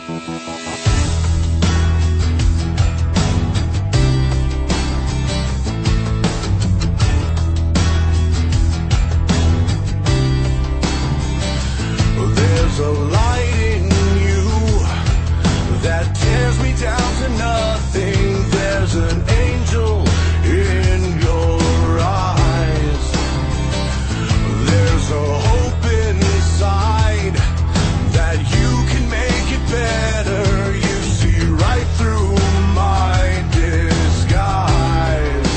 There's a light in you that tears me down to nothing. There's an angel in your eyes. There's a hope inside that you can make it better. You see right through my disguise.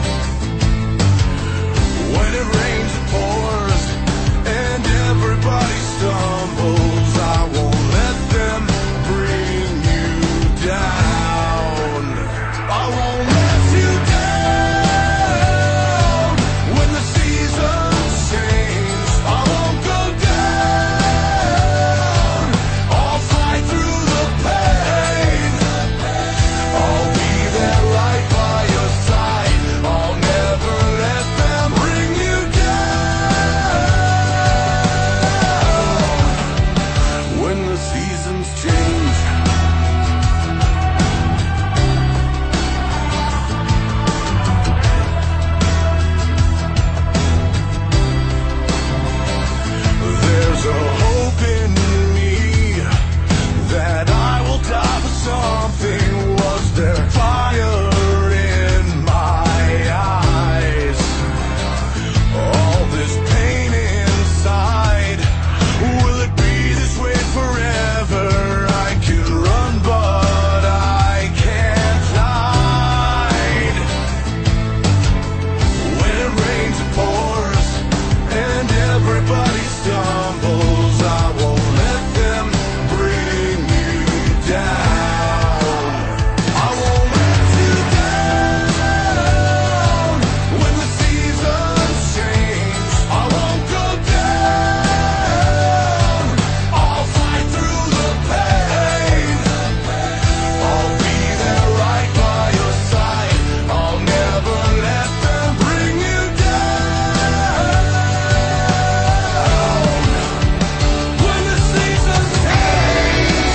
When it rains, it pours, and everybody stumbles. I won't let them bring you down. I won't let you down. When the seasons change, I won't go down. I'll fight through the pain. I'll be there right by your side. I'll never let them bring you down. When the seasons change, there's a hope in me that I will die for something. Was there fire in my eyes? All this pain inside, will it be this way forever? I can run, but I can't hide. When it rains, it pours, and everybody stumbles. I won't let them bring you down. I won't let you down. When the seasons change, I won't go down. I'll fight through the pain. I'll be there right by your side. I'll never let them bring you down. When the seasons change,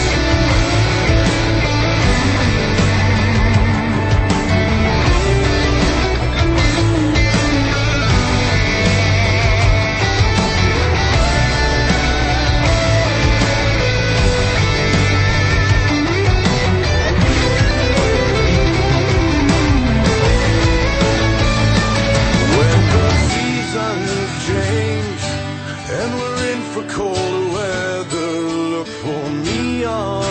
when the seasons change and we're in for colder weather, look for me on